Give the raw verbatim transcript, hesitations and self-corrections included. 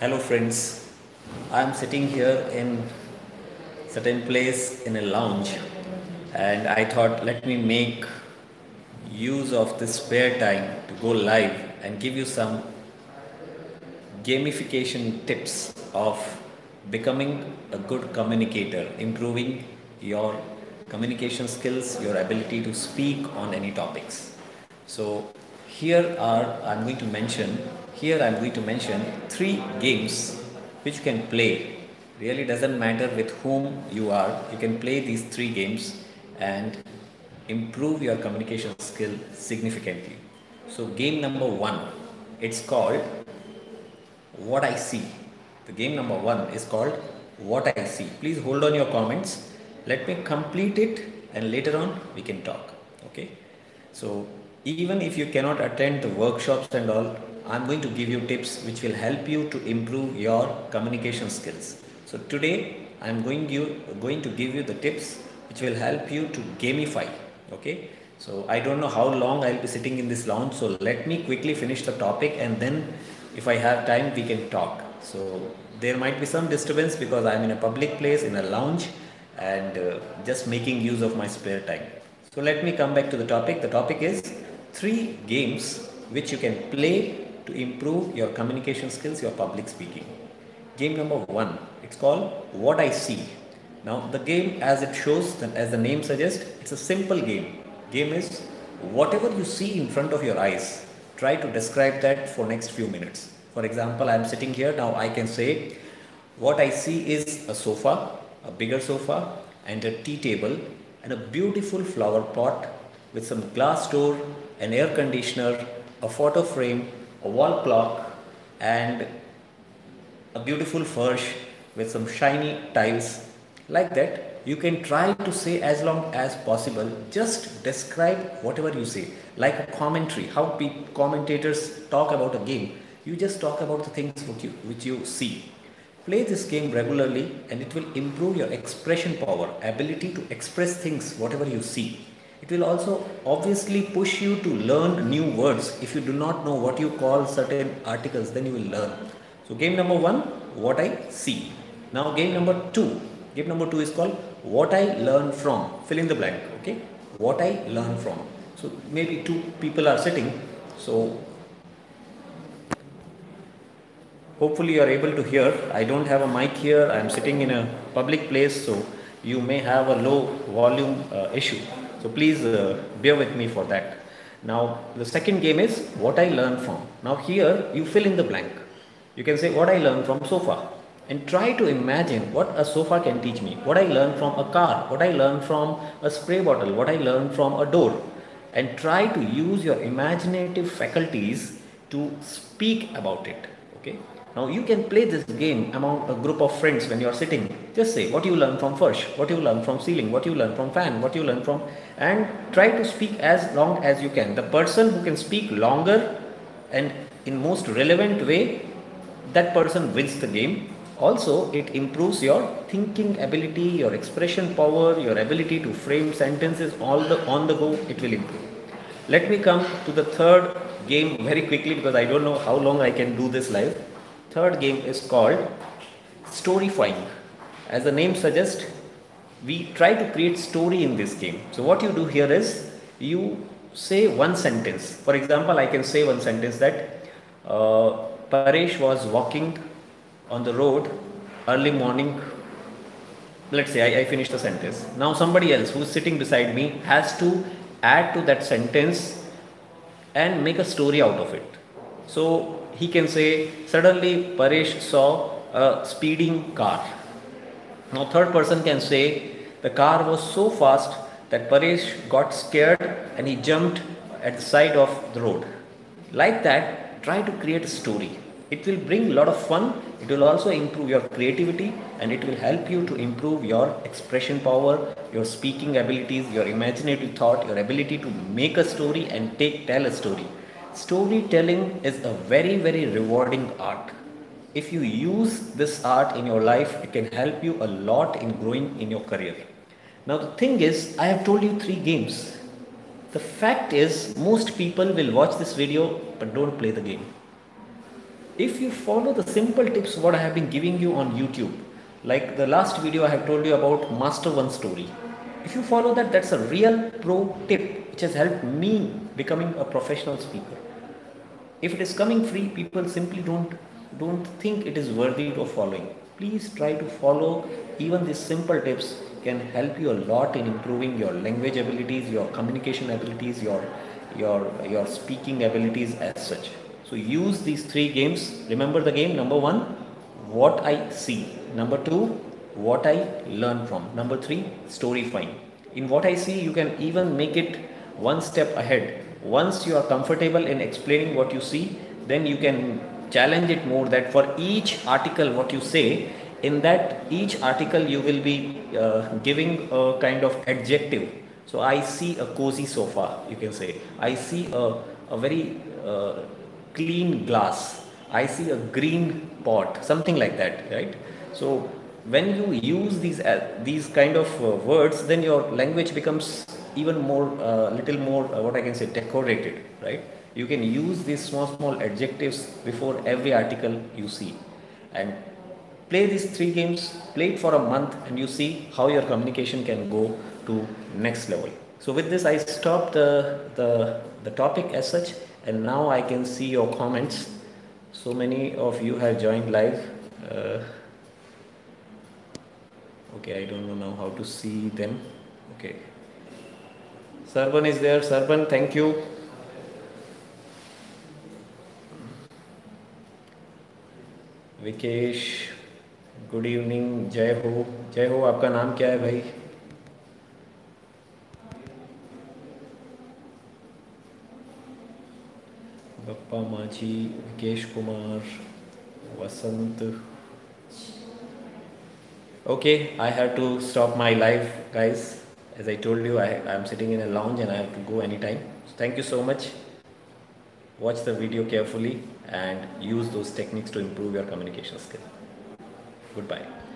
Hello friends, I am sitting here in certain place in a lounge and I thought let me make use of this spare time to go live and give you some gamification tips of becoming a good communicator, improving your communication skills, your ability to speak on any topics. So here are I'm going to mention here I'm going to mention three games which you can play. Really doesn't matter with whom you are. You can play these three games and improve your communication skill significantly. So game number one, it's called what I see. The game number one is called What I See. Please hold on your comments. Let me complete it and later on we can talk. Okay. So even if you cannot attend the workshops and all, I'm going to give you tips which will help you to improve your communication skills. So today I'm going you going to give you the tips which will help you to gamify. Okay. So I don't know how long I'll be sitting in this lounge. So let me quickly finish the topic and then if I have time we can talk. So there might be some disturbance because I'm in a public place in a lounge and uh, just making use of my spare time. So let me come back to the topic. The topic is three games which you can play to improve your communication skills, your public speaking. Game number one, it's called What I See. Now the game, as it shows, as the name suggests, it's a simple game. Game is whatever you see in front of your eyes, try to describe that for next few minutes. For example, I am sitting here now. I can say what I see is a sofa, a bigger sofa, and a tea table, and a beautiful flower pot with some glass door, an air conditioner, a photo frame, a wall clock, and a beautiful fursh with some shiny tiles. Like that, you can try to say as long as possible, just describe whatever you say, like a commentary, how pe- commentators talk about a game. You just talk about the things which you, which you see. Play this game regularly and it will improve your expression power, ability to express things, whatever you see. It will also obviously push you to learn new words. If you do not know what you call certain articles, then you will learn. So game number one, what I see. Now game number two. Game number two is called What I Learn From. Fill in the blank, okay? What I learn from. So maybe two people are sitting. So hopefully you are able to hear. I don't have a mic here. I am sitting in a public place, so you may have a low volume uh, issue. So please uh, bear with me for that. Now the second game is What I Learn From. Now here you fill in the blank. You can say what I learned from sofa. And try to imagine what a sofa can teach me, what I learned from a car, what I learned from a spray bottle, what I learned from a door. And try to use your imaginative faculties to speak about it. Okay. Now you can play this game among a group of friends when you are sitting. Just say what you learn from first, what you learn from ceiling, what you learn from fan, what you learn from, and try to speak as long as you can. The person who can speak longer and in most relevant way, that person wins the game. Also, it improves your thinking ability, your expression power, your ability to frame sentences all the on the go. It will improve. Let me come to the third game very quickly because I don't know how long I can do this live. Third game is called Storyfying. As the name suggests, we try to create story in this game. So what you do here is you say one sentence. For example, I can say one sentence that uh, Paresh was walking on the road early morning. Let's say I, I finished the sentence. Now somebody else who is sitting beside me has to add to that sentence and make a story out of it. So he can say suddenly Paresh saw a speeding car. Now third person can say the car was so fast that Paresh got scared and he jumped at the side of the road. Like that, try to create a story. It will bring a lot of fun. It will also improve your creativity and it will help you to improve your expression power, your speaking abilities, your imaginative thought, your ability to make a story and take tell a story. Storytelling is a very, very rewarding art. If you use this art in your life, it can help you a lot in growing in your career. Now the thing is, I have told you three games. The fact is, most people will watch this video but don't play the game. If you follow the simple tips what I have been giving you on YouTube, like the last video I have told you about master one story. If you follow that, that's a real pro tip which has helped me becoming a professional speaker. If it is coming free, people simply don't don't think it is worthy of following. Please try to follow. Even these simple tips can help you a lot in improving your language abilities, your communication abilities, your your your speaking abilities as such. So use these three games. Remember the game. Number one, what I see. Number two, what I learn from. Number three, storyfying. In what I see, you can even make it one step ahead. Once you are comfortable in explaining what you see, then you can challenge it more, that for each article what you say, in that each article you will be uh, giving a kind of adjective. So I see a cozy sofa, you can say. I see a, a very uh, clean glass. I see a green pot, something like that, right? So when you use these uh, these kind of uh, words, then your language becomes even more uh, little more uh, what I can say, decorated, right? You can use these small small adjectives before every article you see, and play these three games. Play it for a month, and you see how your communication can go to next level. So with this, I stop the the the topic as such, and now I can see your comments. So many of you have joined live. Uh, okay, I don't know now how to see them. Okay, Sarvan is there. Sarvan, thank you. Vikesh, good evening, जय हो। जय हो, आपका नाम क्या है भाई? बप्पा माझी, विकेश कुमार, वसंत। Okay, I have to stop my live, guys. As I told you, I am sitting in a lounge and I have to go anytime. So thank you so much. Watch the video carefully and use those techniques to improve your communication skill. Goodbye.